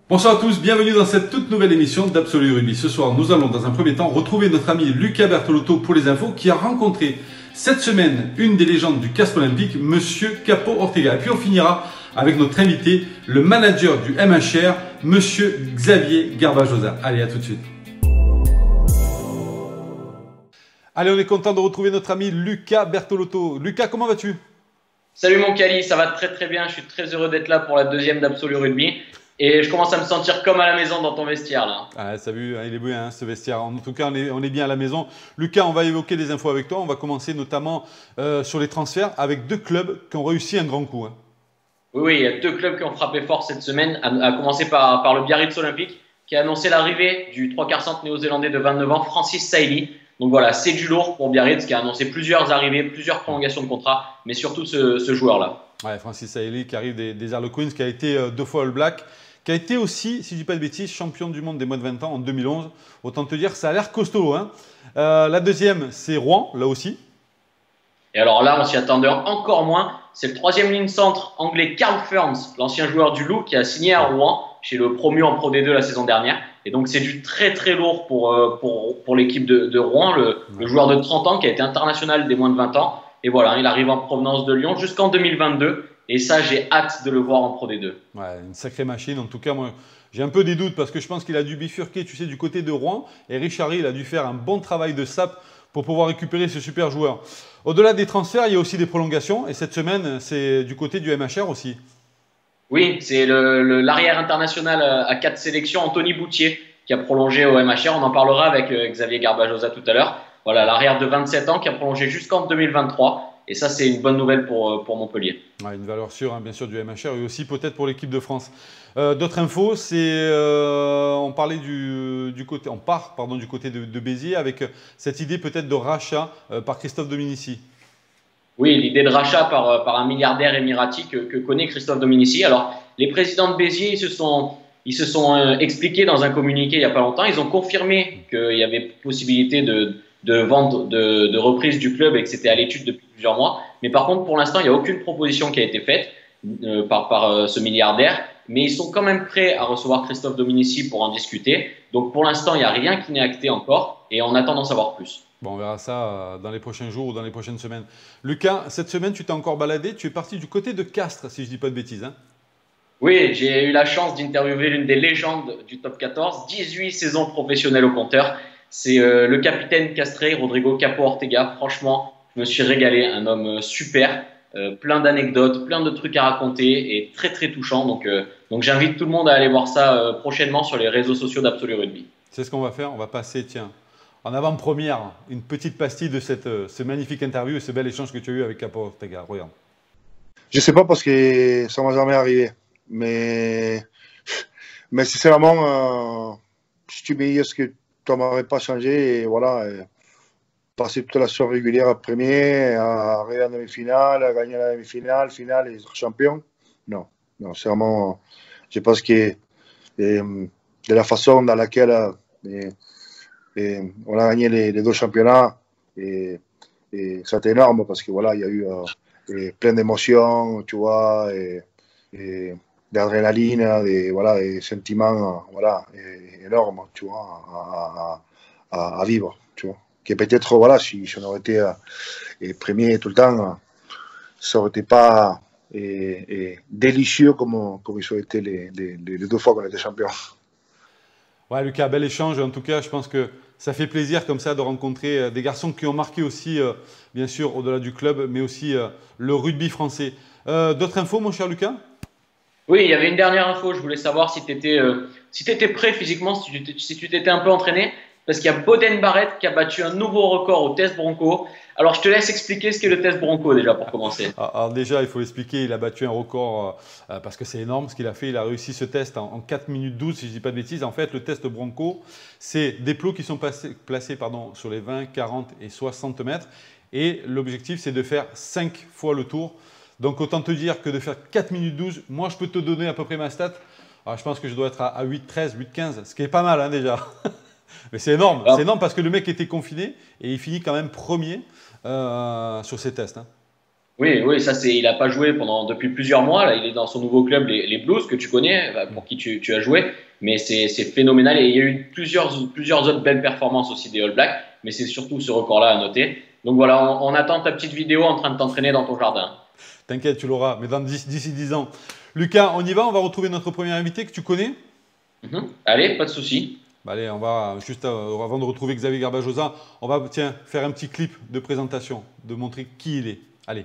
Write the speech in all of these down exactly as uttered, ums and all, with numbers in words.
Bonsoir à tous, bienvenue dans cette toute nouvelle émission d'Absolu Rugby. Ce soir, nous allons dans un premier temps retrouver notre ami Lucas Bertolotto pour les infos qui a rencontré cette semaine une des légendes du casque olympique, Monsieur Capo Ortega. Et puis on finira avec notre invité, le manager du M H R, Monsieur Xavier Garbajosa. Allez, à tout de suite. Allez, on est content de retrouver notre ami Lucas Bertolotto. Lucas, comment vas-tu? Salut mon Cali, ça va très très bien. Je suis très heureux d'être là pour la deuxième d'Absolu Rugby. Et je commence à me sentir comme à la maison dans ton vestiaire là. Ah, ça a vu, il est beau hein, ce vestiaire. En tout cas, on est, on est bien à la maison. Lucas, on va évoquer des infos avec toi. On va commencer notamment euh, sur les transferts avec deux clubs qui ont réussi un grand coup. Hein. Oui, oui, il y a deux clubs qui ont frappé fort cette semaine, à, à commencer par, par le Biarritz Olympique qui a annoncé l'arrivée du trois quarts centre néo-zélandais de vingt-neuf ans, Francis Saili. Donc voilà, c'est du lourd pour Biarritz qui a annoncé plusieurs arrivées, plusieurs prolongations de contrat, mais surtout ce, ce joueur-là. Ouais, Francis Saili qui arrive des, des Harlequins, qui a été euh, deux fois All Black, qui a été aussi, si je ne dis pas de bêtises, champion du monde des moins de vingt ans en deux mille onze. Autant te dire, ça a l'air costaud. Hein. Euh, la deuxième, c'est Rouen, là aussi. Et alors là, on s'y attendait encore moins. C'est le troisième ligne centre anglais Carl Ferns, l'ancien joueur du Loup, qui a signé à Rouen, chez le promu en Pro D deux la saison dernière. Et donc, c'est du très très lourd pour, euh, pour, pour l'équipe de, de Rouen, le, le joueur de trente ans qui a été international des moins de vingt ans. Et voilà, il arrive en provenance de Lyon jusqu'en deux mille vingt-deux. Et ça, j'ai hâte de le voir en Pro D deux. Ouais, une sacrée machine. En tout cas, moi, j'ai un peu des doutes parce que je pense qu'il a dû bifurquer, tu sais, du côté de Rouen. Et Richary, il a dû faire un bon travail de sape pour pouvoir récupérer ce super joueur. Au-delà des transferts, il y a aussi des prolongations. Et cette semaine, c'est du côté du M H R aussi. Oui, c'est l'arrière international à quatre sélections, Anthony Boutier, qui a prolongé au M H R. On en parlera avec euh, Xavier Garbajosa tout à l'heure. Voilà, l'arrière de vingt-sept ans qui a prolongé jusqu'en deux mille vingt-trois. Et ça, c'est une bonne nouvelle pour, pour Montpellier. Ouais, une valeur sûre, hein, bien sûr, du M H R et aussi peut-être pour l'équipe de France. Euh, D'autres infos, c'est euh, on parlait du, du côté, on part pardon du côté de, de Béziers avec cette idée peut-être de rachat euh, par Christophe Dominici. Oui, l'idée de rachat par, par un milliardaire émirati que, que connaît Christophe Dominici. Alors, les présidents de Béziers, ils se sont, ils se sont euh, expliqués dans un communiqué il n'y a pas longtemps. Ils ont confirmé qu'il y avait possibilité de de vente, de, de reprise du club et que c'était à l'étude depuis plusieurs mois. Mais par contre, pour l'instant, il n'y a aucune proposition qui a été faite euh, par, par euh, ce milliardaire. Mais ils sont quand même prêts à recevoir Christophe Dominici pour en discuter. Donc pour l'instant, il n'y a rien qui n'est acté encore et on attend d'en savoir plus. Bon, on verra ça dans les prochains jours ou dans les prochaines semaines. Lucas, cette semaine, tu t'es encore baladé. Tu es parti du côté de Castres, si je ne dis pas de bêtises. Hein. Oui, j'ai eu la chance d'interviewer l'une des légendes du top quatorze. dix-huit saisons professionnelles au compteur. C'est euh, le capitaine castré, Rodrigo Capo Ortega. Franchement, je me suis régalé. Un homme super, euh, plein d'anecdotes, plein de trucs à raconter et très très touchant. Donc, euh, donc j'invite tout le monde à aller voir ça euh, prochainement sur les réseaux sociaux d'Absolu Rugby. C'est ce qu'on va faire. On va passer, tiens, en avant-première, une petite pastille de cette, euh, ce magnifique interview et ce bel échange que tu as eu avec Capo Ortega. Regarde. Je ne sais pas parce que ça ne m'est jamais arrivé. Mais, mais sincèrement, euh, si tu me dis ce que tu m'aurais pas changé, et voilà, et passer toute la saison régulière à premier, à arriver en demi-finale, à gagner la demi-finale, finale et être champion. Non, non, c'est vraiment, je pense que et, de la façon dans laquelle et, et on a gagné les, les deux championnats, et, et c'était énorme parce que voilà, il y a eu euh, plein d'émotions, tu vois, et, et d'adrénaline, des, voilà, des sentiments voilà, énormes, tu vois, à, à, à vivre, tu vois. Que peut-être, voilà, si, si on aurait été euh, premier tout le temps, ça n'aurait été pas et, et délicieux comme, comme ils ont été les, les, les deux fois qu'on était champion. Ouais, Lucas, bel échange. En tout cas, je pense que ça fait plaisir comme ça de rencontrer des garçons qui ont marqué aussi, euh, bien sûr, au-delà du club, mais aussi euh, le rugby français. Euh, D'autres infos, mon cher Lucas? Oui, il y avait une dernière info. Je voulais savoir si tu étais, euh, si tu étais prêt physiquement, si tu t'étais un peu entraîné. Parce qu'il y a Boden Barrett qui a battu un nouveau record au test Bronco. Alors, je te laisse expliquer ce qu'est le test Bronco déjà pour commencer. Alors déjà, il faut expliquer, il a battu un record euh, parce que c'est énorme ce qu'il a fait. Il a réussi ce test en, en quatre minutes douze, si je ne dis pas de bêtises. En fait, le test Bronco, c'est des plots qui sont placés, placés pardon, sur les vingt, quarante et soixante mètres. Et l'objectif, c'est de faire cinq fois le tour. Donc, autant te dire que de faire quatre minutes douze, moi, je peux te donner à peu près ma stat. Alors, je pense que je dois être à, à huit treize, huit quinze, ce qui est pas mal hein, déjà. Mais c'est énorme, c'est énorme parce que le mec était confiné et il finit quand même premier euh, sur ses tests. Hein. Oui, oui, ça c'est. Il n'a pas joué pendant depuis plusieurs mois. Là, il est dans son nouveau club, les, les Blues, que tu connais, pour qui tu, tu as joué. Mais c'est phénoménal. Et il y a eu plusieurs, plusieurs autres belles performances aussi des All Blacks. Mais c'est surtout ce record-là à noter. Donc voilà, on, on attend ta petite vidéo en train de t'entraîner dans ton jardin. T'inquiète, tu l'auras, mais d'ici dix ans. Lucas, on y va, on va retrouver notre premier invité que tu connais. Mm-hmm. Allez, pas de souci. Bah allez, on va, juste euh, avant de retrouver Xavier Garbajosa, on va tiens, faire un petit clip de présentation, de montrer qui il est. Allez.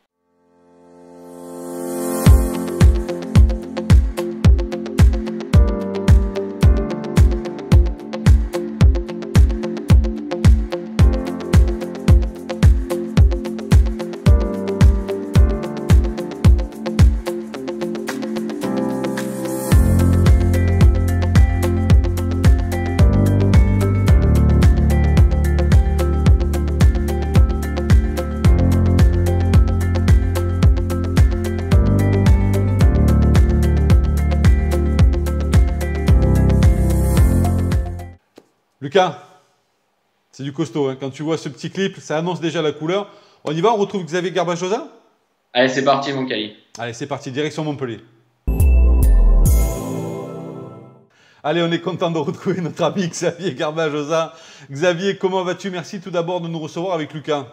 Lucas, c'est du costaud, hein. Quand tu vois ce petit clip, ça annonce déjà la couleur. On y va, on retrouve Xavier Garbajosa? Allez, c'est parti mon Kali. Allez, c'est parti, direction Montpellier. Allez, on est content de retrouver notre ami Xavier Garbajosa. Xavier, comment vas-tu? Merci tout d'abord de nous recevoir avec Lucas.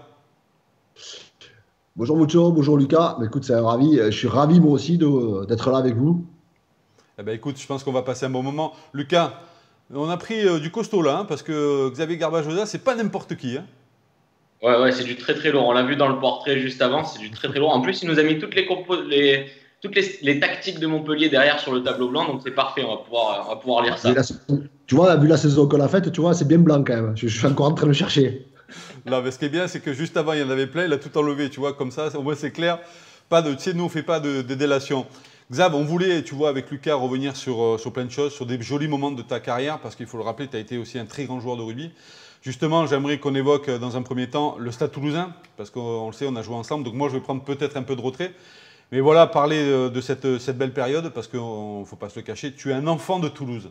Bonjour Mucho, bonjour Lucas. Écoute, c'est ravi. Je suis ravi moi aussi d'être là avec vous. Eh ben, écoute, je pense qu'on va passer un bon moment. Lucas, on a pris euh, du costaud là, hein, parce que Xavier Garbajosa, c'est pas n'importe qui. Hein. Ouais, ouais, c'est du très très lourd. On l'a vu dans le portrait juste avant, c'est du très très lourd. En plus, il nous a mis toutes les, les, toutes les, les tactiques de Montpellier derrière sur le tableau blanc, donc c'est parfait, on va pouvoir, on va pouvoir lire ça. La, tu vois, vu la saison qu'on a faite, tu vois, c'est bien blanc quand même. Je, je suis encore en train de le chercher. Là, mais ce qui est bien, c'est que juste avant, il y en avait plein, il a tout enlevé, tu vois, comme ça, au moins c'est clair. Pas de, tu sais, nous, on ne fait pas de, de délation. Xav, on voulait, tu vois, avec Lucas, revenir sur, euh, sur plein de choses, sur des jolis moments de ta carrière, parce qu'il faut le rappeler, tu as été aussi un très grand joueur de rugby. Justement, j'aimerais qu'on évoque euh, dans un premier temps le Stade Toulousain, parce qu'on le sait, on a joué ensemble, donc moi, je vais prendre peut-être un peu de retrait. Mais voilà, parler euh, de cette, cette belle période, parce qu'il ne faut pas se le cacher, tu es un enfant de Toulouse.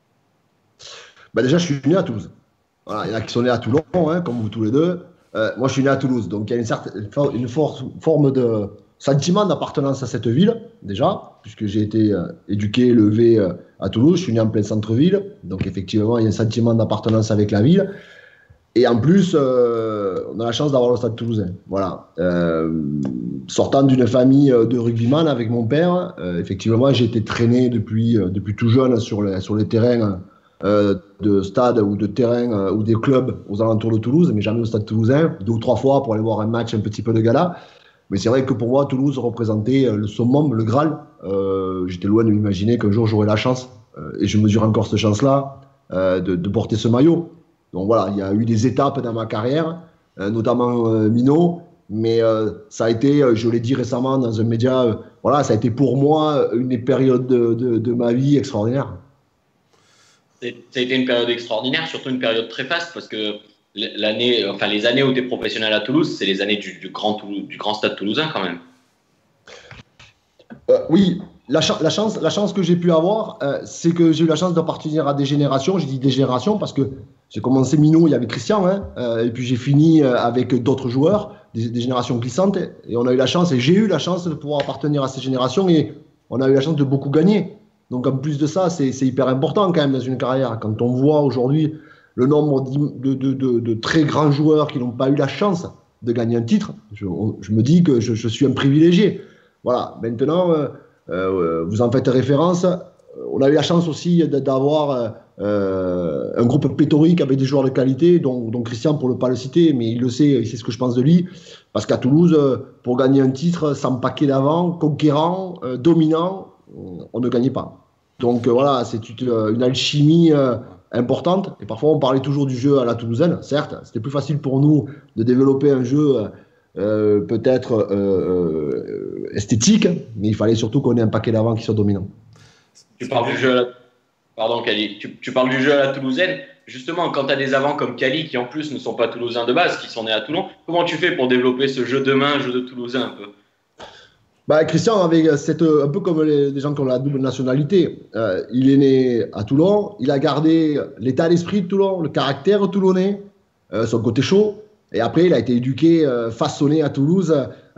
Bah déjà, je suis né à Toulouse. Voilà, il y en a qui sont nés à Toulon, hein, comme vous tous les deux. Euh, moi, je suis né à Toulouse, donc il y a une, certaine, une force, forme de sentiment d'appartenance à cette ville, déjà, puisque j'ai été euh, éduqué, élevé euh, à Toulouse, je suis né en plein centre-ville, donc effectivement, il y a un sentiment d'appartenance avec la ville. Et en plus, euh, on a la chance d'avoir le Stade Toulousain. Voilà. Euh, sortant d'une famille de rugbyman avec mon père, euh, effectivement, j'ai été traîné depuis, euh, depuis tout jeune sur les, sur les terrains euh, de stade ou de terrain euh, ou des clubs aux alentours de Toulouse, mais jamais au Stade Toulousain, deux ou trois fois pour aller voir un match un petit peu de gala. Mais c'est vrai que pour moi, Toulouse représentait le summum, le Graal. Euh, J'étais loin de m'imaginer qu'un jour j'aurais la chance, euh, et je mesure encore cette chance-là, euh, de, de porter ce maillot. Donc voilà, il y a eu des étapes dans ma carrière, euh, notamment euh, Minot, mais euh, ça a été, euh, je l'ai dit récemment dans un média, euh, voilà, ça a été pour moi une des périodes de, de, de ma vie extraordinaire. Ça a été une période extraordinaire, surtout une période très faste, parce que l'année, enfin les années où tu es professionnel à Toulouse, c'est les années du, du, grand Toulouse, du grand Stade Toulousain quand même. Euh, oui, la, ch la, chance, la chance que j'ai pu avoir, euh, c'est que j'ai eu la chance d'appartenir à des générations. Je dis des générations parce que j'ai commencé minot, il y avait Christian, hein, euh, et puis j'ai fini euh, avec d'autres joueurs, des, des générations glissantes, et on a eu la chance, et j'ai eu la chance de pouvoir appartenir à ces générations, et on a eu la chance de beaucoup gagner. Donc en plus de ça, c'est hyper important quand même dans une carrière. Quand on voit aujourd'hui le nombre de, de, de, de très grands joueurs qui n'ont pas eu la chance de gagner un titre, je, on, je me dis que je, je suis un privilégié. Voilà, maintenant, euh, euh, vous en faites référence. On a eu la chance aussi d'avoir euh, un groupe pléthorique avec des joueurs de qualité, dont, dont Christian, pour ne pas le citer, mais il le sait, il sait ce que je pense de lui. Parce qu'à Toulouse, pour gagner un titre, sans paquet d'avant, conquérant, euh, dominant, on ne gagnait pas. Donc euh, voilà, c'est une, une alchimie euh, importante. Et parfois, on parlait toujours du jeu à la toulousaine. Certes, c'était plus facile pour nous de développer un jeu euh, peut-être euh, euh, esthétique, mais il fallait surtout qu'on ait un paquet d'avant qui soit dominant. Tu parles du jeu à la... Pardon, Kali. Tu, tu parles du jeu à la toulousaine. Justement, quand tu as des avants comme Kali, qui en plus ne sont pas toulousains de base, qui sont nés à Toulon, comment tu fais pour développer ce jeu de main, jeu de toulousain un peu? Bah, Christian, avec cette, un peu comme les, les gens qui ont la double nationalité, euh, il est né à Toulon, il a gardé l'état d'esprit de Toulon, le caractère toulonnais, euh, son côté chaud, Et après, il a été éduqué, euh, façonné à Toulouse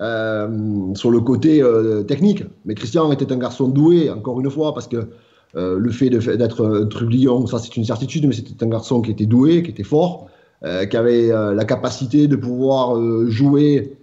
euh, sur le côté euh, technique. Mais Christian était un garçon doué, encore une fois, parce que euh, le fait d'être un trublion, ça c'est une certitude, mais c'était un garçon qui était doué, qui était fort, euh, qui avait euh, la capacité de pouvoir euh, jouer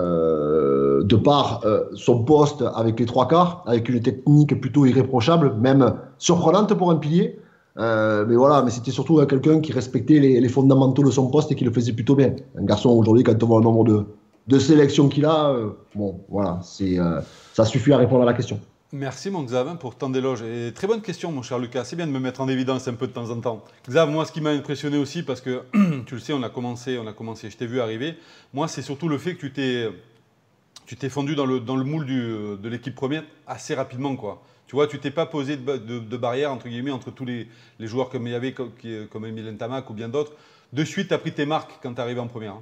euh, de par euh, son poste avec les trois quarts, avec une technique plutôt irréprochable, même surprenante pour un pilier. Euh, mais voilà, mais c'était surtout euh, quelqu'un qui respectait les, les fondamentaux de son poste et qui le faisait plutôt bien. Un garçon aujourd'hui, quand on voit le nombre de, de sélections qu'il a, euh, bon, voilà, c'est, euh, ça suffit à répondre à la question. Merci mon Xav pour tant d'éloges. Et très bonne question mon cher Lucas, c'est bien de me mettre en évidence un peu de temps en temps. Xav, moi ce qui m'a impressionné aussi, parce que tu le sais, on a commencé, on a commencé, je t'ai vu arriver, moi c'est surtout le fait que tu t'es, tu t'es fondu dans le, dans le moule du, de l'équipe première assez rapidement, quoi. Tu vois, tu t'es pas posé de, de, de barrière entre guillemets entre tous les, les joueurs comme il y avait, comme, comme Emile Ntamak ou bien d'autres. De suite, tu as pris tes marques quand tu es arrivé en première. Hein.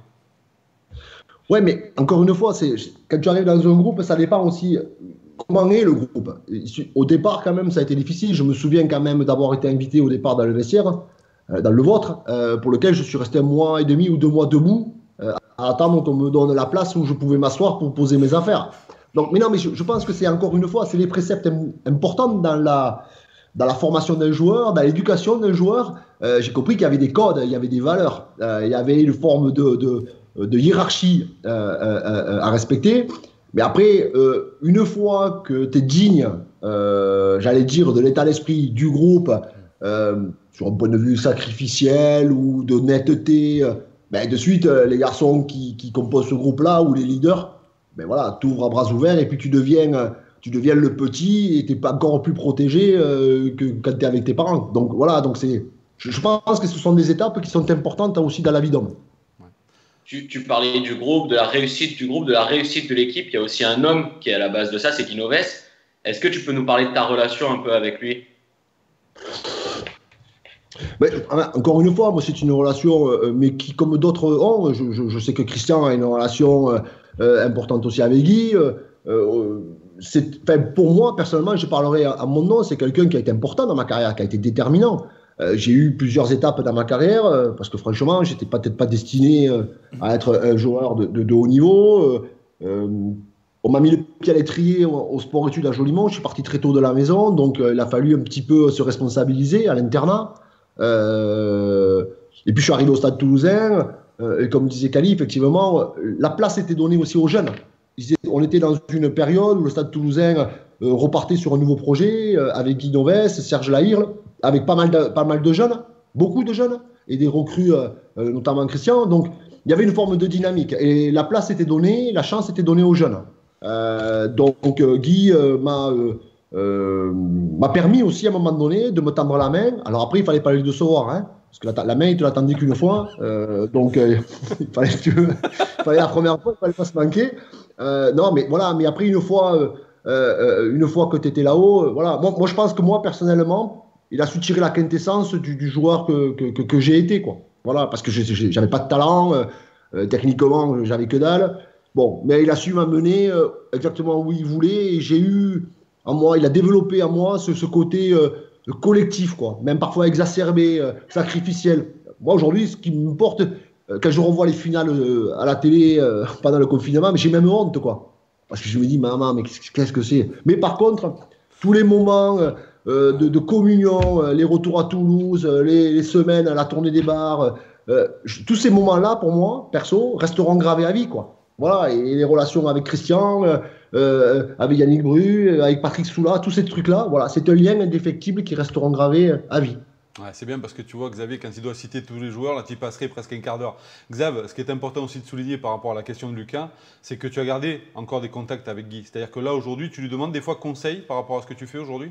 Ouais, mais encore une fois, c'est, quand tu arrives dans un groupe, ça dépend aussi comment est le groupe. Au départ, quand même, ça a été difficile. Je me souviens quand même d'avoir été invité au départ dans le vestiaire, euh, dans le vôtre, euh, pour lequel je suis resté un mois et demi ou deux mois debout, euh, à attendre qu'on me donne la place où je pouvais m'asseoir pour poser mes affaires. Donc, mais non, mais je, je pense que c'est encore une fois, c'est les préceptes importants dans la, dans la formation d'un joueur, dans l'éducation d'un joueur. Euh, j'ai compris qu'il y avait des codes, il y avait des valeurs, euh, il y avait une forme de, de, de hiérarchie euh, euh, à respecter. Mais après, euh, une fois que tu es digne, euh, j'allais dire, de l'état d'esprit du groupe, euh, sur un point de vue sacrificiel ou d'honnêteté, euh, ben de suite, euh, les garçons qui, qui composent ce groupe-là ou les leaders, ben voilà, t'ouvres à bras ouverts et puis tu deviens, tu deviens le petit et t'es pas encore plus protégé euh, que quand t'es avec tes parents. Donc voilà, donc c'est, je, je pense que ce sont des étapes qui sont importantes aussi dans la vie d'homme. Tu, tu parlais du groupe, de la réussite du groupe, de la réussite de l'équipe. Il y a aussi un homme qui est à la base de ça, c'est Guy Novès. Est-ce que tu peux nous parler de ta relation un peu avec lui? Mais, encore une fois, moi c'est une relation, euh, mais qui comme d'autres ont, je, je, je sais que Christian a une relation euh, euh, importante aussi avec Guy. Euh, euh, c'est, pour moi, personnellement, je parlerai à, à mon nom, c'est quelqu'un qui a été important dans ma carrière, qui a été déterminant. Euh, j'ai eu plusieurs étapes dans ma carrière, euh, parce que franchement, j'étais peut-être pas destiné euh, à être un joueur de, de, de haut niveau. Euh, euh, on m'a mis le pied à l'étrier au, au sport-études à Jolimont, je suis parti très tôt de la maison, donc euh, il a fallu un petit peu se responsabiliser à l'internat. Euh, et puis je suis arrivé au Stade Toulousain, euh, et comme disait Cali, effectivement, la place était donnée aussi aux jeunes. On était dans une période où le Stade Toulousain euh, repartait sur un nouveau projet, euh, avec Guy Novès, Serge Lahirle, avec pas mal, de, pas mal de jeunes, beaucoup de jeunes, et des recrues, euh, notamment Christian. Donc il y avait une forme de dynamique, et la place était donnée, la chance était donnée aux jeunes. Euh, donc euh, Guy euh, m'a... Euh, Euh, m'a permis aussi à un moment donné de me tendre la main. Alors après, il fallait pas lui décevoir, hein, parce que la, la main, il te la tendait qu'une fois. Euh, donc, euh, il, fallait, il fallait la première fois, il fallait pas se manquer. Euh, non, mais voilà, mais après, une fois, euh, euh, une fois que tu étais là-haut, euh, voilà. Moi, moi, je pense que moi, personnellement, il a su tirer la quintessence du, du joueur que, que, que, que j'ai été, quoi. Voilà, parce que j'avais pas de talent, euh, techniquement, j'avais que dalle. Bon, mais il a su m'amener euh, exactement où il voulait, et j'ai eu en moi, il a développé en moi ce, ce côté euh, collectif, quoi, même parfois exacerbé, euh, sacrificiel. Moi, aujourd'hui, ce qui me porte, euh, quand je revois les finales euh, à la télé euh, pendant le confinement, mais j'ai même honte, quoi. Parce que je me dis, maman, mais qu'est-ce que c'est? Mais par contre, tous les moments euh, de, de communion, euh, les retours à Toulouse, euh, les, les semaines à la tournée des bars, euh, je, tous ces moments-là, pour moi, perso, resteront gravés à vie, quoi. Voilà, et les relations avec Christian, euh, euh, avec Yannick Bru, avec Patrick Soula, tous ces trucs-là, voilà, c'est un lien indéfectible qui resteront gravés à vie. Ouais, c'est bien parce que tu vois, Xavier, quand il doit citer tous les joueurs, là, tu y passerais presque un quart d'heure. Xav, ce qui est important aussi de souligner par rapport à la question de Lucas, c'est que tu as gardé encore des contacts avec Guy. C'est-à-dire que là, aujourd'hui, tu lui demandes des fois conseil par rapport à ce que tu fais aujourd'hui?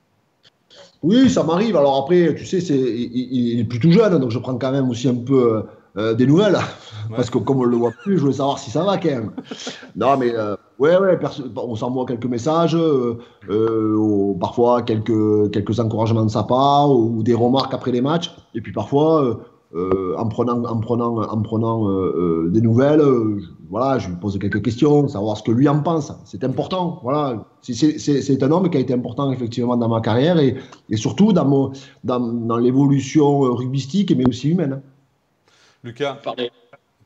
Oui, ça m'arrive. Alors après, tu sais, c'est, il, il est plutôt jeune, donc je prends quand même aussi un peu euh, des nouvelles. Ouais. Parce que comme on ne le voit plus, je veux savoir si ça va quand même. Non, mais euh, ouais, ouais, on s'envoie quelques messages, euh, euh, parfois quelques, quelques encouragements de sa part ou des remarques après les matchs. Et puis parfois, euh, euh, en prenant, en prenant, en prenant euh, euh, des nouvelles, euh, voilà, je lui pose quelques questions, savoir ce que lui en pense. C'est important. Voilà. C'est, c'est, c'est un homme qui a été important effectivement dans ma carrière et, et surtout dans, mon, dans, dans l'évolution rugbystique mais aussi humaine. Lucas, Parlez.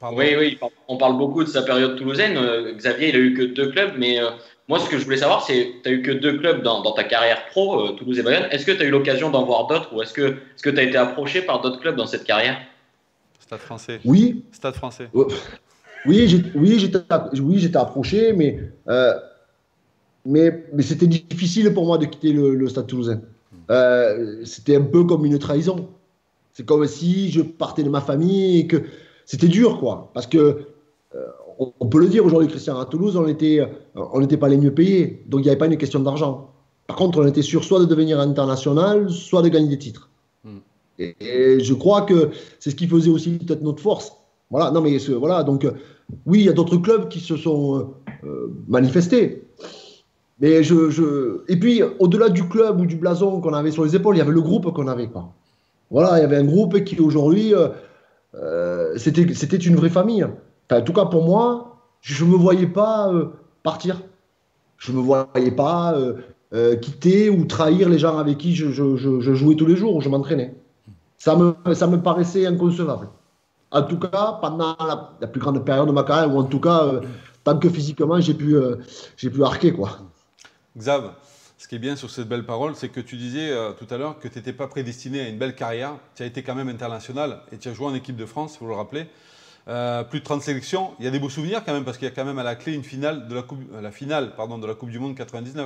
Pardon. Oui, oui, on parle beaucoup de sa période toulousaine. Euh, Xavier, il a eu que deux clubs, mais euh, moi, ce que je voulais savoir, c'est tu as eu que deux clubs dans, dans ta carrière pro, euh, Toulouse et Bayonne. Est-ce que tu as eu l'occasion d'en voir d'autres ou est-ce que est-ce que tu as été approché par d'autres clubs dans cette carrière? Stade Français. Oui. Stade Français. Oui, j'ai, oui, j'étais, oui, j'étais approché, mais, euh, mais, mais c'était difficile pour moi de quitter le, le Stade Toulousain. Euh, c'était un peu comme une trahison. C'est comme si je partais de ma famille et que c'était dur, quoi. Parce que, euh, on, on peut le dire aujourd'hui, Christian, à Toulouse, on n'était on n'était pas les mieux payés. Donc, il n'y avait pas une question d'argent. Par contre, on était sûr soit de devenir international, soit de gagner des titres. Mm. Et, et je crois que c'est ce qui faisait aussi peut-être notre force. Voilà, non, mais ce, voilà, donc, euh, oui, il y a d'autres clubs qui se sont euh, manifestés. Mais je, je... Et puis, au-delà du club ou du blason qu'on avait sur les épaules, il y avait le groupe qu'on avait, quoi. Voilà, il y avait un groupe qui aujourd'hui, euh, euh, c'était, c'était une vraie famille. Enfin, en tout cas, pour moi, je ne me voyais pas euh, partir. Je ne me voyais pas euh, euh, quitter ou trahir les gens avec qui je, je, je, je jouais tous les jours, où je m'entraînais. Ça me, ça me paraissait inconcevable. En tout cas, pendant la, la plus grande période de ma carrière, ou en tout cas, euh, tant que physiquement, j'ai pu, euh, j'ai pu arquer, quoi. Xav, ce qui est bien sur cette belle parole, c'est que tu disais euh, tout à l'heure que tu n'étais pas prédestiné à une belle carrière. Tu as été quand même international et tu as joué en équipe de France, il faut le rappeler. Euh, plus de trente sélections. Il y a des beaux souvenirs quand même parce qu'il y a quand même à la clé une finale de la Coupe, la finale, pardon, de la Coupe du Monde quatre-vingt-dix-neuf.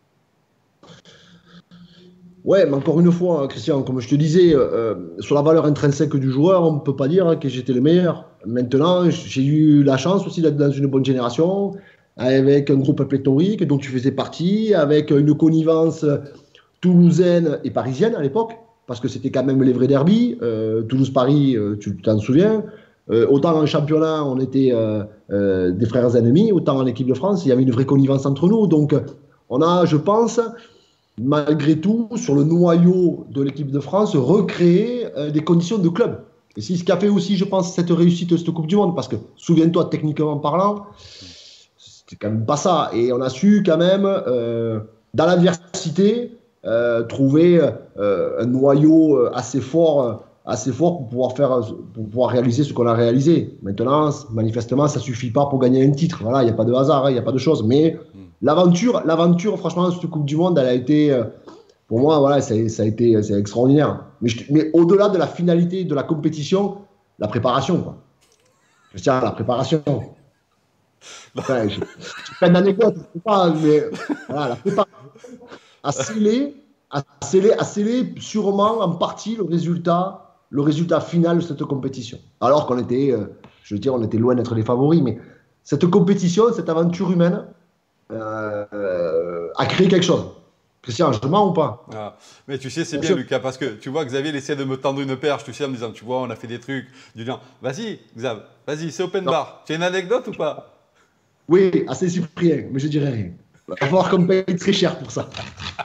Ouais, mais encore une fois, Christian, comme je te disais, euh, sur la valeur intrinsèque du joueur, on ne peut pas dire que j'étais le meilleur. Maintenant, j'ai eu la chance aussi d'être dans une bonne génération, avec un groupe pléthorique dont tu faisais partie, avec une connivence toulousaine et parisienne à l'époque, parce que c'était quand même les vrais derbies. Euh, Toulouse-Paris, euh, tu t'en souviens. Euh, autant en championnat, on était euh, euh, des frères ennemis, autant en équipe de France, il y avait une vraie connivence entre nous. Donc, on a, je pense, malgré tout, sur le noyau de l'équipe de France, recréé euh, des conditions de club. Et c'est ce qui a fait aussi, je pense, cette réussite de cette Coupe du Monde, parce que, souviens-toi, techniquement parlant, c'était quand même pas ça. Et on a su quand même, euh, dans l'adversité, euh, trouver euh, un noyau assez fort, assez fort pour pouvoir faire, pour pouvoir réaliser ce qu'on a réalisé. Maintenant, manifestement, ça suffit pas pour gagner un titre. Voilà, il n'y a pas de hasard, il n'y a pas de choses. Mais mm. l'aventure, l'aventure, franchement, cette Coupe du Monde, elle a été, pour moi, voilà, ça, ça a été, c'est extraordinaire. Mais, je, mais au-delà de la finalité de la compétition, la préparation, quoi. Je tiens à la préparation. Enfin, je, je fais une anecdote, je sais pas, mais voilà, la préparation a scellé, a scellé, a scellé sûrement en partie le résultat, le résultat final de cette compétition. Alors qu'on était, euh, je veux dire, on était loin d'être les favoris, mais cette compétition, cette aventure humaine euh, euh, a créé quelque chose. Christian, je mens ou pas? Ah, mais tu sais, c'est bien, bien Lucas, parce que tu vois, Xavier, il essaie de me tendre une perche, tu sais, en me disant, tu vois, on a fait des trucs, du genre, vas-y, Xav, vas-y, c'est open non. bar. Tu as une anecdote ou pas? Oui, assez Cyprien, mais je dirais rien. Il va falloir qu'on me paye très cher pour ça.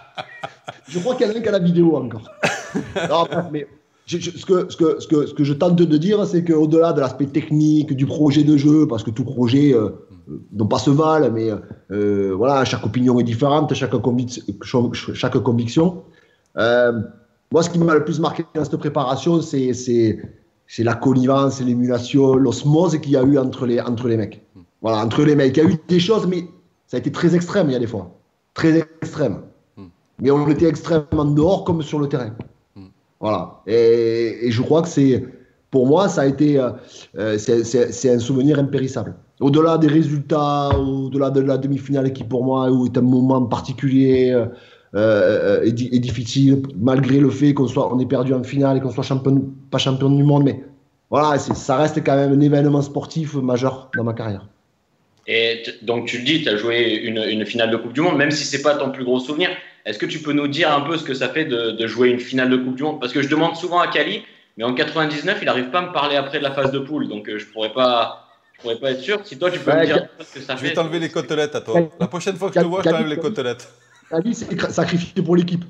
Je crois qu'il y en a un qui a la vidéo encore. Non, mais je, je, ce, que, ce, que, ce, que, ce que je tente de dire, c'est qu'au-delà de l'aspect technique, du projet de jeu, parce que tout projet, euh, non pas se valent, mais euh, voilà, chaque opinion est différente, chaque, convic chaque conviction. Euh, moi, ce qui m'a le plus marqué dans cette préparation, c'est la connivence, l'émulation, l'osmose qu'il y a eu entre les, entre les mecs. Voilà, entre les mecs. Il y a eu des choses, mais ça a été très extrême, il y a des fois. Très extrême. Mm. Mais on était extrêmement dehors comme sur le terrain. Mm. Voilà. Et, et je crois que c'est, pour moi, ça a été, euh, c'est un souvenir impérissable. Au-delà des résultats, au-delà de la demi-finale qui, pour moi, est un moment particulier euh, euh, et, et difficile, malgré le fait qu'on soit, on ait perdu en finale et qu'on soit champion, pas champion du monde, mais voilà, ça reste quand même un événement sportif majeur dans ma carrière. Et donc tu le dis, tu as joué une, une finale de Coupe du Monde, même si c'est pas ton plus gros souvenir. Est-ce que tu peux nous dire un peu ce que ça fait de, de jouer une finale de Coupe du Monde? Parce que je demande souvent à Kali, mais en quatre-vingt-dix-neuf, il n'arrive pas à me parler après de la phase de poule, donc euh, je pourrais pas, je pourrais pas être sûr. Si toi tu peux ouais, me dire un peu ce que ça je fait. Je vais t'enlever les côtelettes à toi. La prochaine fois que je te vois, je t'enlève les côtelettes. Kali, c'est sacrifié pour l'équipe.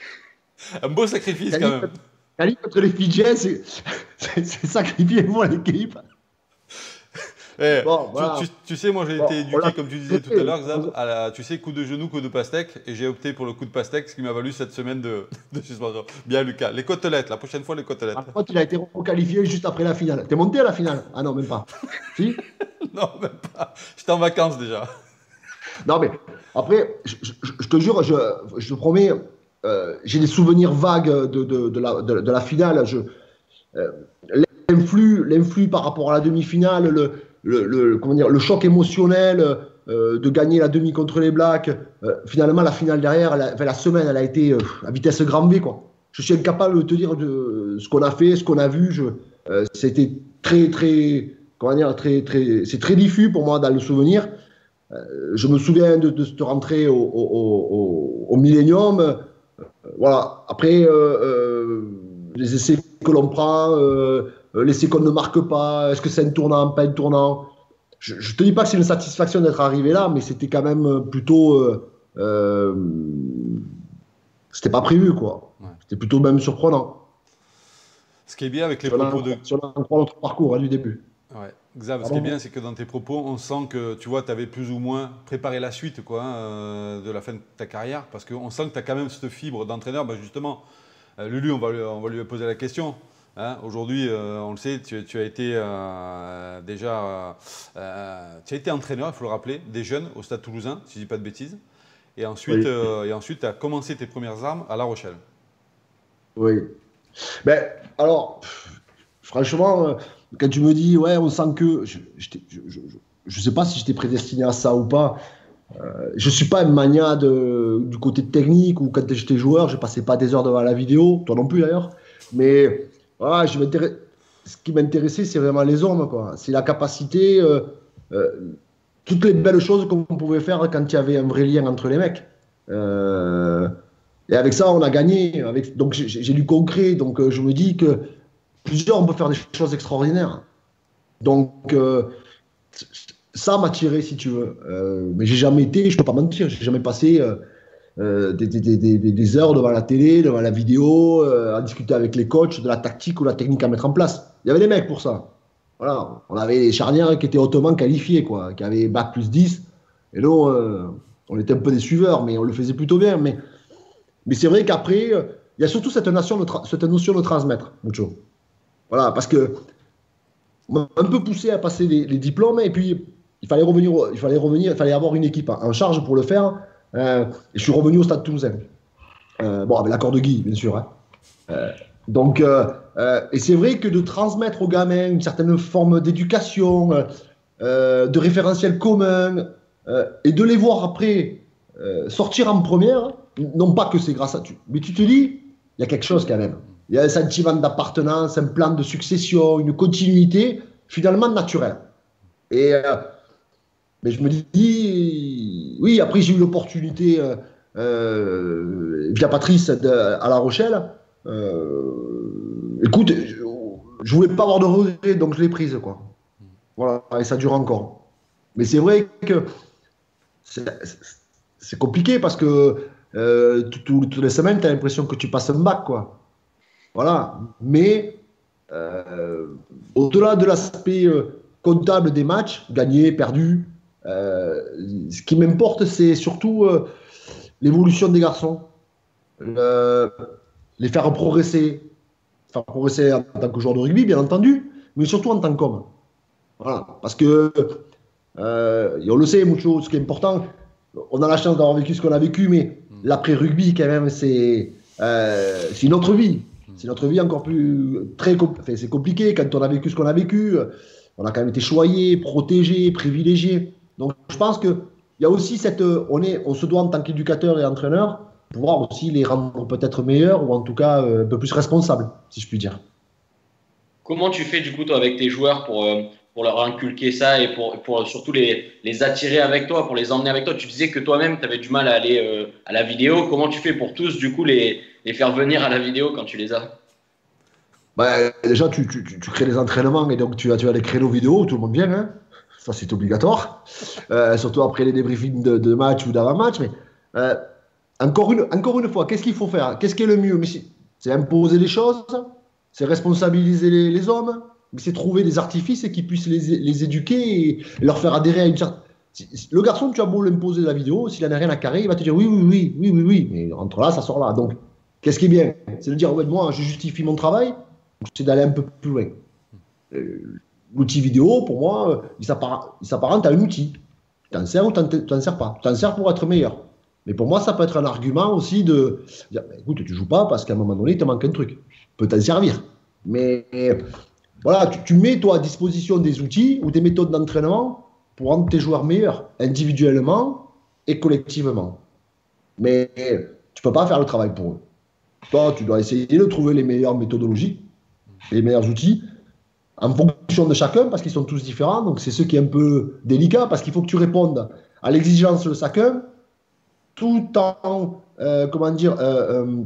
Un beau sacrifice Kali, quand même. Kali contre les Fidjiens, c'est sacrifié pour l'équipe. Eh, Bon, tu, voilà. tu- tu sais, moi j'ai Bon, été on éduqué, l'a comme tu disais tout traité. à l'heure, Xav, à la, tu sais, coup de genou, coup de pastèque, et j'ai opté pour le coup de pastèque, ce qui m'a valu cette semaine de, de suspension. Bien, Lucas. Les côtelettes, la prochaine fois, les côtelettes. Par contre, il a été requalifié juste après la finale. T'es monté à la finale? Ah non, même pas. Si? Non, même pas. J'étais en vacances déjà. Non, mais après, je, je- je te jure, je, je te promets, euh, j'ai des souvenirs vagues de, de- de la, de- de la finale. Je, euh, l'influx, l'influx par rapport à la demi-finale, le, le, le- comment dire, le choc émotionnel euh, de gagner la demi contre les Blacks. Euh, finalement, la finale derrière, elle a- enfin, la semaine, elle a été euh, à vitesse grand V, quoi. Je suis incapable de te dire de ce qu'on a fait, ce qu'on a vu. Je, euh, c'était très, très, comment dire, très, très, c'est très diffus pour moi dans le souvenir. Euh, je me souviens de, de cette rentrée au, au, au, au Millennium. Euh, voilà. Après, euh, euh, les essais que l'on prend, euh, les essais qu'on ne marque pas, est-ce que c'est un tournant, pas un tournant? Je ne te dis pas que c'est une satisfaction d'être arrivé là, mais c'était quand même plutôt. Euh, euh, c'était pas prévu, quoi. Ouais. C'était plutôt même surprenant. Ce qui est bien avec les Si on en propos de. croit- si on en croit notre parcours hein, du début. Ouais. Xav, ce Pardon qui est bien, c'est que dans tes propos, on sent que tu vois, tu avais plus ou moins préparé la suite quoi, hein, euh, de la fin de ta carrière, parce qu'on sent que tu as quand même cette fibre d'entraîneur. Ben justement, euh, Lulu, on va, lui, on va lui poser la question. Hein. Aujourd'hui, euh, on le sait, tu, tu as été euh, déjà euh, euh, tu as été entraîneur, il faut le rappeler, des jeunes au Stade Toulousain, si je ne dis pas de bêtises. Et ensuite, Oui. euh, et ensuite tu as commencé tes premières armes à La Rochelle. Oui. Ben, alors, pff, franchement, euh, quand tu me dis, ouais, on sent que. Je ne sais pas si j'étais prédestiné à ça ou pas. Euh, je ne suis pas un mania de- du côté technique ou quand j'étais joueur, je passais pas des heures devant la vidéo, toi non plus d'ailleurs. Mais voilà, je m'intéresse- ce qui m'intéressait, c'est vraiment les hommes, quoi. C'est la capacité, euh, euh, toutes les belles choses qu'on pouvait faire quand il y avait un vrai lien entre les mecs. Euh, et avec ça, on a gagné. Avec, donc j'ai j'ai du concret. Donc euh, je me dis que plusieurs, on peut faire des choses extraordinaires. Donc euh, ça m'a tiré, si tu veux. Euh, mais j'ai jamais été, je peux pas mentir, j'ai jamais passé euh, euh, des, des, des, des, des heures devant la télé, devant la vidéo, euh, à discuter avec les coachs de la tactique ou la technique à mettre en place. Il y avait des mecs pour ça. Voilà. On avait des charnières qui étaient hautement qualifiés, quoi, qui avaient bac plus dix. Et nous, euh, on était un peu des suiveurs, mais on le faisait plutôt bien. Mais, mais c'est vrai qu'après, euh, il y a surtout cette notion de, tra- cette notion de transmettre, Mucho. Voilà, parce que on m'a un peu poussé à passer les, les diplômes et puis il fallait revenir, il fallait revenir, il fallait avoir une équipe en charge pour le faire. Euh, et je suis revenu au Stade Toulousain. Euh, bon, avec l'accord de Guy, bien sûr. Hein. Euh, donc, euh, euh, et c'est vrai que de transmettre aux gamins une certaine forme d'éducation, euh, euh, de référentiel commun, euh, et de les voir après euh, sortir en première, non pas que c'est grâce à tu, mais tu te dis, il y a quelque chose quand même. Il y a un sentiment d'appartenance, un plan de succession, une continuité finalement naturelle. Et euh, mais je me dis, oui, après j'ai eu l'opportunité euh, euh, via Patrice de, à La Rochelle. Euh, écoute, je, je voulais pas avoir de regrets, donc je l'ai prise, quoi. Voilà, et ça dure encore. Mais c'est vrai que c'est, c'est compliqué parce que euh, toutes les semaines, tu as l'impression que tu passes un bac, quoi. Voilà. Mais euh, au-delà de l'aspect euh, comptable des matchs, gagnés, perdus, euh, ce qui m'importe, c'est surtout euh, l'évolution des garçons. Le, les faire progresser. Faire progresser en tant que joueur de rugby, bien entendu, mais surtout en tant qu'homme. Voilà. Parce que, euh, et on le sait, Mucho, ce qui est important, on a la chance d'avoir vécu ce qu'on a vécu, mais l'après-rugby, quand même, c'est euh, c'est une autre vie. C'est notre vie encore plus très enfin, c'est compliqué quand on a vécu ce qu'on a vécu. On a quand même été choyé, protégé, privilégié. Donc je pense que il y a aussi cette on est on se doit en tant qu'éducateur et entraîneur pouvoir aussi les rendre peut-être meilleurs ou en tout cas un peu plus responsables, si je puis dire. Comment tu fais du coup toi avec tes joueurs pour euh, pour leur inculquer ça et pour pour surtout les les attirer avec toi, pour les emmener avec toi? Tu disais que toi-même tu avais du mal à aller euh, à la vidéo. Comment tu fais pour tous du coup les les faire venir à la vidéo quand tu les as? Bah, déjà, tu, tu, tu crées des entraînements et donc tu as, tu as des créneaux vidéo où tout le monde vient. Hein. Ça, c'est obligatoire. Euh, surtout après les débriefings de, de match ou d'avant-match. Mais euh, encore, une, encore une fois, qu'est-ce qu'il faut faire? Qu'est-ce qui est le mieux? Mais c'est imposer les choses, c'est responsabiliser les, les hommes, mais c'est trouver des artifices et qui puissent les, les éduquer et leur faire adhérer à une certaine... Le garçon, tu as beau l'imposer la vidéo, s'il n'en a rien à carrer, il va te dire oui, oui, oui, oui, oui, oui, mais entre là, ça sort là. Donc, qu'est-ce qui est bien? C'est de dire, ouais, moi, je justifie mon travail, c'est d'aller un peu plus loin. Euh, L'outil vidéo, pour moi, il s'apparente à un outil. Tu t'en sers ou tu t'en sers pas. Tu t'en sers pour être meilleur. Mais pour moi, ça peut être un argument aussi de dire, écoute, tu joues pas parce qu'à un moment donné, il te manque un truc. Tu peux t'en servir. Mais voilà, tu, tu mets toi à disposition des outils ou des méthodes d'entraînement pour rendre tes joueurs meilleurs, individuellement et collectivement. Mais tu ne peux pas faire le travail pour eux. Toi, tu dois essayer de trouver les meilleures méthodologies, les meilleurs outils, en fonction de chacun, parce qu'ils sont tous différents. Donc, c'est ce qui est un peu délicat, parce qu'il faut que tu répondes à l'exigence de chacun, tout en, euh, comment dire, euh, euh,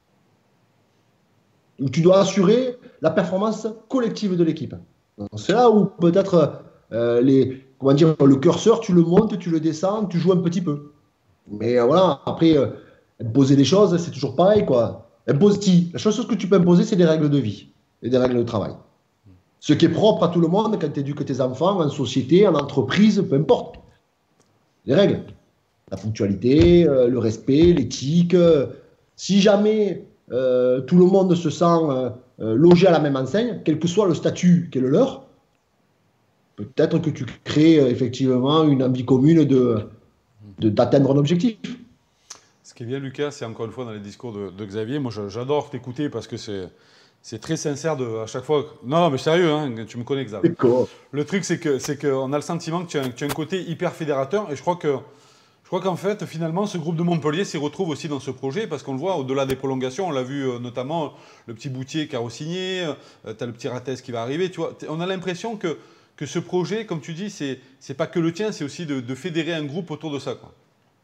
où tu dois assurer la performance collective de l'équipe. C'est là où peut-être euh, les, comment dire, le curseur, tu le montes, tu le descends, tu joues un petit peu. Mais euh, voilà, après, euh, imposer des choses, c'est toujours pareil, quoi. Impose, la chose que tu peux imposer, c'est des règles de vie et des règles de travail. Ce qui est propre à tout le monde quand tu éduques tes enfants, en société, en entreprise, peu importe. Les règles. La ponctualité, euh, le respect, l'éthique. Euh, si jamais euh, tout le monde se sent euh, euh, logé à la même enseigne, quel que soit le statut qui est le leur, peut-être que tu crées euh, effectivement une envie commune de, de, d'atteindre un objectif. Ce qui est bien, Lucas, c'est encore une fois dans les discours de, de Xavier. Moi, j'adore t'écouter parce que c'est... C'est très sincère de, à chaque fois. Non, mais sérieux, hein, tu me connais, Xavier. Le truc, c'est que, c'est qu'on a le sentiment que tu as, tu as un côté hyper fédérateur. Et je crois que, je crois qu'en fait, finalement, ce groupe de Montpellier s'y retrouve aussi dans ce projet parce qu'on le voit au-delà des prolongations. On l'a vu euh, notamment le petit Boutier qui a re-signé. Euh, tu as le petit Rattès qui va arriver. Tu vois, on a l'impression que, que ce projet, comme tu dis, c'est, c'est pas que le tien, c'est aussi de, de fédérer un groupe autour de ça, quoi.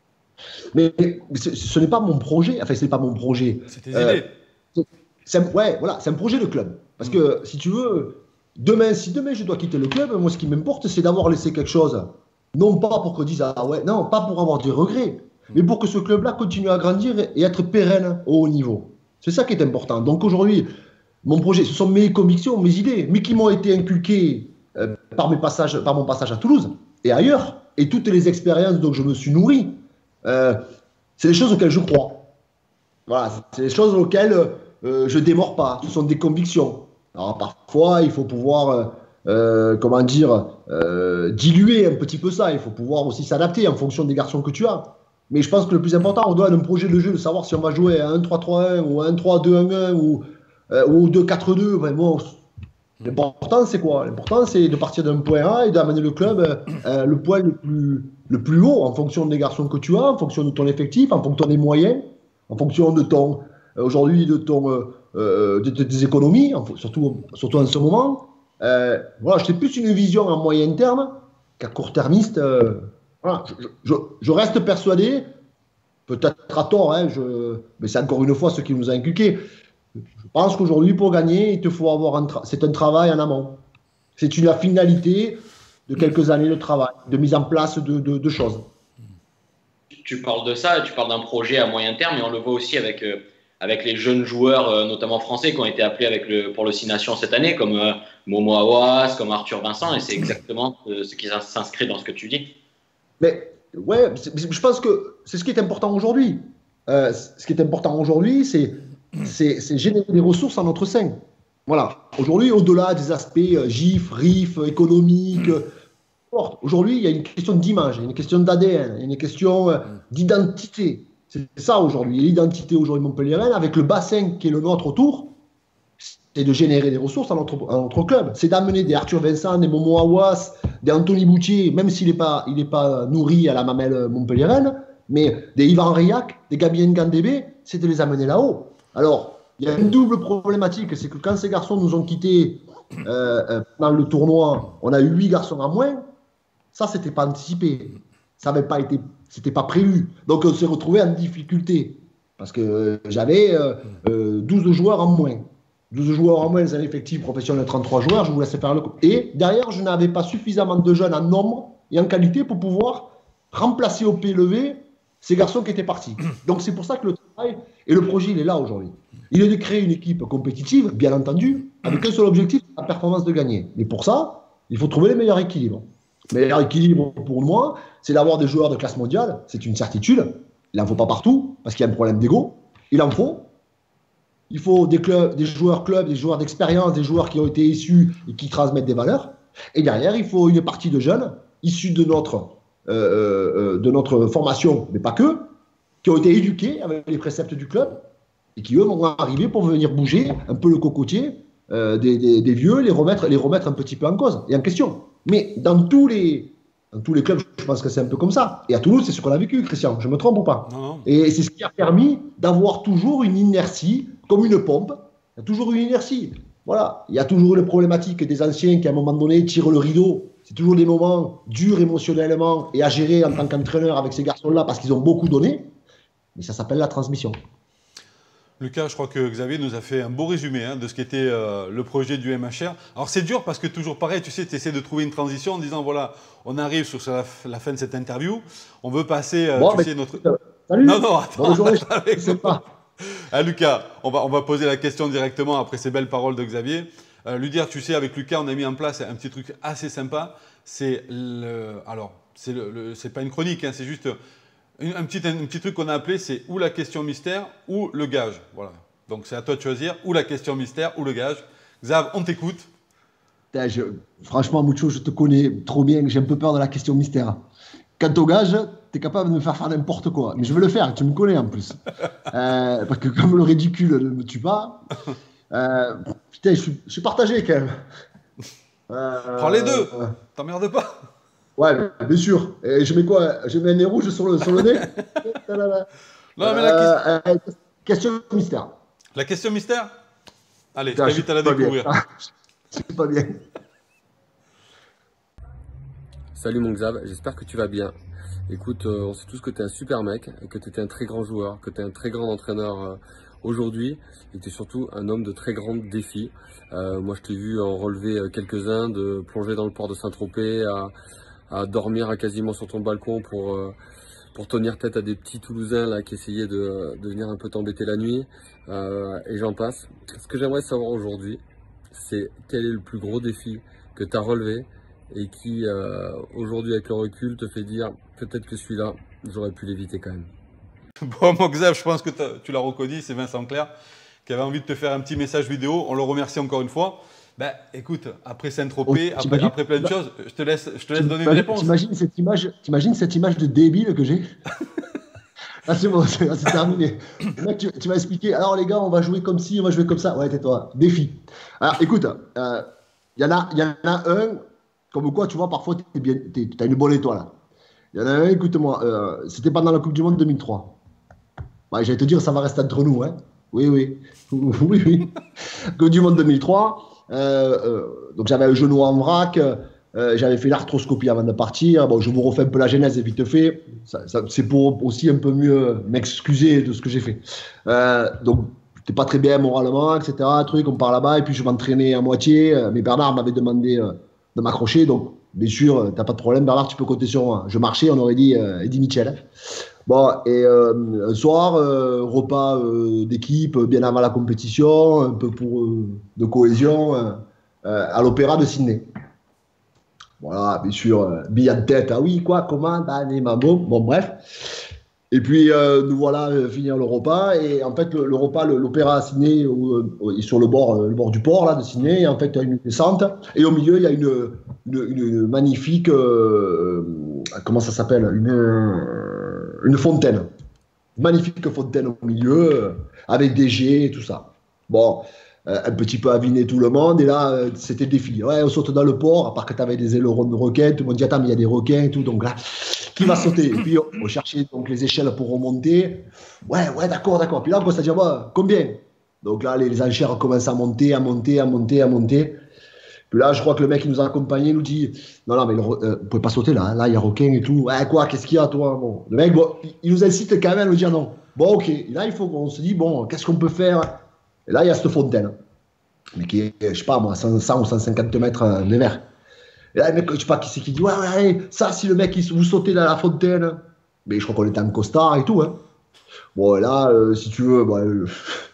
Mais, mais ce, ce n'est pas mon projet. Enfin, ce n'est pas mon projet. C'est tes euh, idées. C'est un, ouais, voilà, c'est un projet de club. Parce mmh. que, si tu veux, demain, si demain je dois quitter le club, moi, ce qui m'importe, c'est d'avoir laissé quelque chose. Non pas pour qu'on dise, ah ouais, non, pas pour avoir des regrets, mmh. mais pour que ce club-là continue à grandir et être pérenne au haut niveau. C'est ça qui est important. Donc aujourd'hui, mon projet, ce sont mes convictions, mes idées, mais qui m'ont été inculquées euh, par, mes passages, par mon passage à Toulouse et ailleurs, et toutes les expériences dont je me suis nourri. Euh, c'est les choses auxquelles je crois. Voilà, c'est les choses auxquelles... Euh, je ne démords pas, ce sont des convictions. Alors parfois, il faut pouvoir, euh, euh, comment dire, euh, diluer un petit peu ça. Il faut pouvoir aussi s'adapter en fonction des garçons que tu as. Mais je pense que le plus important, on doit d'un projet de jeu de savoir si on va jouer à un trois trois un ou à un trois deux un un ou, euh, ou deux quatre deux. Vraiment, l'important, c'est quoi? L'important, c'est de partir d'un point A et d'amener le club euh, le point le plus, le plus haut en fonction des garçons que tu as, en fonction de ton effectif, en fonction des moyens, en fonction de ton... aujourd'hui de, ton, euh, euh, de, de tes économies, surtout, surtout en ce moment. Euh, voilà, j'ai plus une vision à moyen terme qu'à court-termiste. Euh, voilà, je, je, je reste persuadé, peut-être à tort, hein, je, mais c'est encore une fois ce qui nous a inculqué. Je pense qu'aujourd'hui, pour gagner, il te faut avoir un tra- c'est un travail en amont. C'est une la finalité de quelques années de travail, de mise en place de, de, de choses. Tu parles de ça, tu parles d'un projet à moyen terme, et on le voit aussi avec... Euh, avec les jeunes joueurs, euh, notamment français, qui ont été appelés avec le, pour le Six Nations cette année, comme euh, Momo Awas, comme Arthur Vincent, et c'est exactement euh, ce qui s'inscrit dans ce que tu dis. Mais ouais, je pense que c'est ce qui est important aujourd'hui. Euh, ce qui est important aujourd'hui, c'est, c'est, c'est générer des ressources en notre sein. Voilà. Aujourd'hui, au-delà des aspects euh, G I F, R I F, économiques, euh, aujourd'hui, il y a une question d'image, il y a une question d'A D N, il y a une question euh, d'identité. C'est ça aujourd'hui, l'identité aujourd'hui montpelliéraine, avec le bassin qui est le nôtre autour, c'est de générer des ressources à notre, à notre club. C'est d'amener des Arthur Vincent, des Momo Awas, des Anthony Boutier, même s'il n'est pas, il est pas nourri à la mamelle montpelliéraine, mais des Yvan Riac, des Gabien Gandébé, c'est de les amener là-haut. Alors, il y a une double problématique, c'est que quand ces garçons nous ont quittés euh, dans le tournoi, on a eu huit garçons en moins, ça, c'était pas anticipé. Ça n'avait pas été... C'était pas prévu. Donc, on s'est retrouvé en difficulté. Parce que euh, j'avais euh, euh, douze joueurs en moins. douze joueurs en moins dans un effectif professionnel de trente-trois joueurs. Je vous laissais faire le coup. Et derrière, je n'avais pas suffisamment de jeunes en nombre et en qualité pour pouvoir remplacer au pied levé ces garçons qui étaient partis. Donc, c'est pour ça que le travail et le projet, il est là aujourd'hui. Il est de créer une équipe compétitive, bien entendu, avec un seul objectif, la performance de gagner. Mais pour ça, il faut trouver les meilleurs équilibres. Le meilleur équilibre pour moi, c'est d'avoir des joueurs de classe mondiale, c'est une certitude. Il n'en faut pas partout, parce qu'il y a un problème d'ego. Il en faut. Il faut des clubs, des joueurs clubs, des joueurs d'expérience, des joueurs qui ont été issus et qui transmettent des valeurs. Et derrière, il faut une partie de jeunes issus de notre, euh, euh, de notre formation, mais pas que, qui ont été éduqués avec les préceptes du club et qui, eux, vont arriver pour venir bouger un peu le cocotier euh, des, des, des vieux, les remettre, les remettre un petit peu en cause et en question. Mais dans tous les, dans tous les clubs, je pense que c'est un peu comme ça. Et à Toulouse, c'est ce qu'on a vécu, Christian. Je me trompe ou pas? Non, non. Et c'est ce qui a permis d'avoir toujours une inertie, comme une pompe. Il y a toujours une inertie. Voilà. Il y a toujours une problématique des anciens qui, à un moment donné, tirent le rideau. C'est toujours des moments durs émotionnellement et à gérer en tant qu'entraîneur avec ces garçons-là parce qu'ils ont beaucoup donné. Mais ça s'appelle la transmission. Lucas, je crois que Xavier nous a fait un beau résumé hein, de ce qu'était euh, le projet du M H R. Alors c'est dur parce que toujours pareil, tu sais, tu essaies de trouver une transition en disant voilà, on arrive sur la, la fin de cette interview, on veut passer, euh, bon, tu mais sais, notre... Euh, salut. Non, non, attends. Bonne journée, attends, je sais pas. Ah, Lucas, on va, on va poser la question directement après ces belles paroles de Xavier. Euh, lui dire, tu sais, avec Lucas, on a mis en place un petit truc assez sympa. C'est le... Alors, c'est le, le, c'est pas une chronique, hein, c'est juste une, un, petit, un, un petit truc qu'on a appelé, c'est ou la question mystère ou le gage. Voilà. Donc c'est à toi de choisir, ou la question mystère, ou le gage. Xav, on t'écoute. Je, franchement, Mucho, je te connais trop bien, j'ai un peu peur de la question mystère. Quant au gage, tu es capable de me faire faire n'importe quoi. Mais je vais le faire, tu me connais en plus. euh, parce que comme le ridicule ne me tue pas, euh, putain, je suis, je suis partagé quand même. Euh, Prends les deux, euh, t'emmerdes pas. Ouais, bien sûr. Et je mets quoi? Je mets un nez rouge sur le, sur le nez. Non, mais la question... Euh, question mystère. La question mystère? Allez, je t'invite à la découvrir. C'est pas bien. Salut mon Xav, j'espère que tu vas bien. Écoute, euh, on sait tous que tu es un super mec, que tu étais un très grand joueur, que tu es un très grand entraîneur euh, aujourd'hui, et tu es surtout un homme de très grands défis. Euh, moi je t'ai vu en relever quelques-uns, de plonger dans le port de Saint-Tropez, à, à dormir à quasiment sur ton balcon pour... Euh, pour tenir tête à des petits Toulousains là, qui essayaient de, de venir un peu t'embêter la nuit, euh, et j'en passe. Ce que j'aimerais savoir aujourd'hui, c'est quel est le plus gros défi que tu as relevé et qui, euh, aujourd'hui avec le recul, te fait dire peut-être que celui-là, j'aurais pu l'éviter quand même. Bon, mon Xav, je pense que tu l'as reconnu, c'est Vincent Clerc qui avait envie de te faire un petit message vidéo. On le remercie encore une fois. Ben, écoute, après Saint-Tropez, oh, après, après plein de choses, je te laisse, je te laisse donner une réponse. T'imagines cette image, t'imagines cette image de débile que j'ai? Ah, c'est bon, c'est terminé. Le mec, tu, tu vas expliquer. Alors les gars, on va jouer comme ci, on va jouer comme ça. Ouais, tais-toi. Défi. Alors écoute, il euh, y, y en a un, comme quoi, tu vois, parfois, tu as une bonne étoile. Il y en a un, écoute-moi, euh, c'était pendant la Coupe du Monde deux mille trois. Ouais, j'allais te dire, ça va rester entre nous. Hein. Oui, oui. oui, oui. Coupe du Monde deux mille trois. Euh, euh, donc j'avais un genou en vrac, euh, j'avais fait l'arthroscopie avant de partir. Bon, je vous refais un peu la genèse vite fait. Ça, ça, c'est pour aussi un peu mieux m'excuser de ce que j'ai fait. Euh, donc j'étais pas très bien moralement, et cetera. Truc, on part là-bas et puis je m'entraînais à moitié. Mais Bernard m'avait demandé euh, de m'accrocher, donc bien sûr, t'as pas de problème, Bernard, tu peux compter sur moi. Je marchais, on aurait dit euh, Eddie Mitchell. Bon, et euh, un soir, euh, repas euh, d'équipe, bien avant la compétition, un peu pour euh, de cohésion, euh, euh, à l'Opéra de Sydney. Voilà, bien sûr, euh, bille en tête, ah oui, quoi, comment, allez, mambo, bon, bref. Et puis, euh, nous voilà euh, finir le repas, et en fait, le, le repas, l'Opéra à Sydney, euh, est sur le bord, euh, le bord du port, là, de Sydney, et en fait, il y a une descente, et au milieu, il y a une, une, une magnifique, euh, comment ça s'appelle, une... Une fontaine, magnifique fontaine au milieu, euh, avec des jets et tout ça. Bon, euh, un petit peu aviné tout le monde, et là, euh, c'était le défi. Ouais, on saute dans le port, à part que tu avais des ailerons de requins, tout le monde dit, attends, mais il y a des requins et tout, donc là, qui va sauter? Et puis, on, on cherchait donc les échelles pour remonter. Ouais, ouais, d'accord, d'accord. Puis là, on commence à dire, bah, combien? Donc là, les, les enchères commencent à monter, à monter, à monter, à monter. Puis là, je crois que le mec qui nous a accompagnés nous dit non, non, mais le, euh, vous pouvez pas sauter là, hein, là, il y a requin et tout. Ouais, quoi, qu'est-ce qu'il y a, toi? Bon, le mec, bon, il nous incite quand même à nous dire non. Bon, ok. Et là, il faut qu'on se dise bon, qu'est-ce qu'on peut faire? Et là, il y a cette fontaine, mais qui est, je sais pas moi, cent ou cent cinquante mètres de mer. Et là, le mec, je sais pas qui c'est qui dit ouais, ouais, ça, si le mec, il, vous sautez dans la fontaine. Mais je crois qu'on était en costard et tout, hein. Bon, là, euh, si tu veux, bon, euh,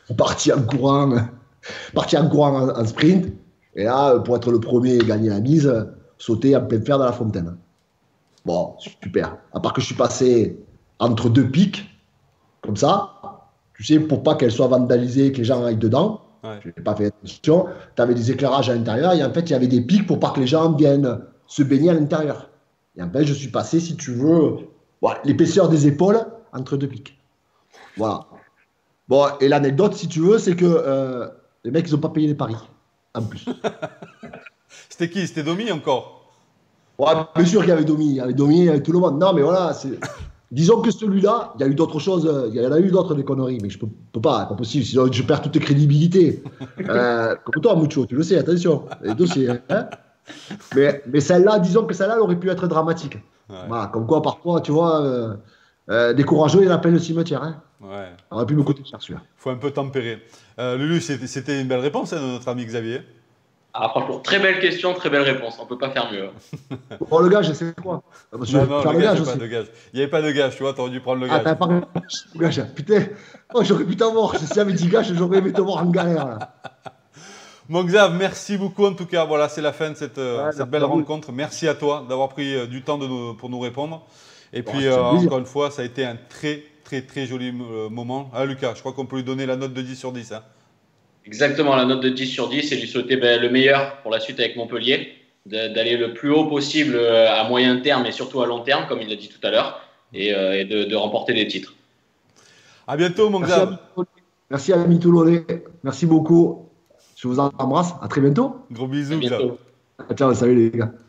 parti en courant, parti en courant en, en sprint. Et là, pour être le premier et gagner la mise, sauter en plein fer dans la fontaine. Bon, super. À part que je suis passé entre deux pics, comme ça, tu sais, pour pas qu'elle soit vandalisée, que les gens aillent dedans. Ouais. Je n'ai pas fait attention. Tu avais des éclairages à l'intérieur et en fait, il y avait des pics pour pas que les gens viennent se baigner à l'intérieur. Et en fait, je suis passé, si tu veux, voilà, l'épaisseur des épaules entre deux pics. Voilà. Bon, et l'anecdote, si tu veux, c'est que euh, les mecs, ils n'ont pas payé les paris, en plus. C'était qui? C'était Domi encore? Ouais, bien sûr qu'il y avait Domi. Il y avait Domi, il y avait tout le monde. Non, mais voilà, c'est... Disons que celui-là, il y a eu d'autres choses, il y en a eu d'autres des conneries, mais je peux, peux pas, c'est pas possible, sinon je perds toute crédibilité. Euh, comme toi, Mucho, tu le sais, attention, les dossiers. Hein, mais mais celle-là, disons que celle-là, elle aurait pu être dramatique. Ouais. Voilà, comme quoi, parfois, tu vois, euh, euh, des courageux, ils l'appellent le cimetière. Hein. Ouais. Ça aurait pu me coûter cher, celui-là. Il faut un peu tempérer. Euh, Lulu, c'était une belle réponse hein, de notre ami Xavier. Ah, franchement, très belle question, très belle réponse. On ne peut pas faire mieux. Bon, le gage, c'est quoi? Monsieur, non, non, le, le gage, gage pas de gage. Il n'y avait pas de gage, tu vois, tu aurais dû prendre le gage. Ah, t'as pas le gage. Putain, oh, j'aurais pu t'avoir. Si j'avais dit gage, j'aurais aimé te voir en galère. Là. Mon Xav, merci beaucoup en tout cas. Voilà, c'est la fin de cette, ouais, cette belle rencontre. Merci à toi d'avoir pris euh, du temps de nous, pour nous répondre. Et puis, ouais, euh, encore une fois, ça a été un très, très, très joli euh, moment. Ah, Lucas, je crois qu'on peut lui donner la note de dix sur dix. Hein. Exactement, la note de dix sur dix et lui souhaiter ben, le meilleur pour la suite avec Montpellier, d'aller le plus haut possible à moyen terme et surtout à long terme, comme il l'a dit tout à l'heure, et, euh, et de, de remporter des titres. À bientôt, mon Xav. Merci à Ami Toulonnais. Merci beaucoup. Je vous embrasse. À très bientôt. Gros bisous, Xav. Ciao, salut les gars.